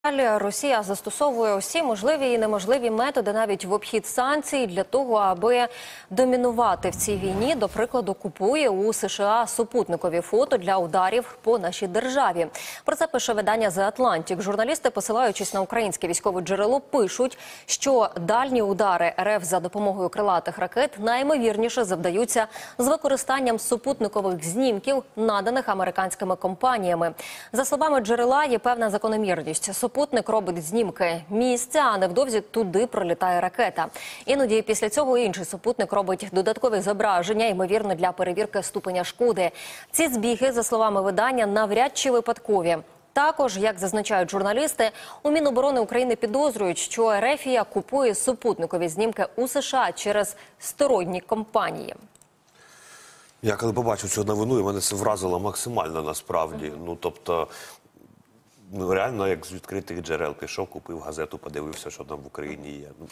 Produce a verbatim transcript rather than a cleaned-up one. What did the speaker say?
Росія застосовує усі можливі і неможливі методи навіть в обхід санкцій для того, аби домінувати в цій війні. До прикладу, купує у США супутникові фото для ударів по нашій державі. Про це пише видання The Atlantic. Журналісти, посилаючись на українське військове джерело, пишуть, що дальні удари РФ за допомогою крилатих ракет найімовірніше завдаються з використанням супутникових знімків, наданих американськими компаніями. За словами джерела, є певна закономірність. Супутник робить знімки місця, а невдовзі туди пролітає ракета. Іноді після цього інший супутник робить додаткові зображення, ймовірно, для перевірки ступеня шкоди. Ці збіги, за словами видання, навряд чи випадкові. Також, як зазначають журналісти, у Міноборони України підозрюють, що РФ купує супутникові знімки у США через сторонні компанії. Я коли побачив цю новину, і мене це вразило максимально насправді. Ну, тобто, ну, реально, як з відкритих джерел пішов, купив газету, подивився, що там в Україні є. Ну,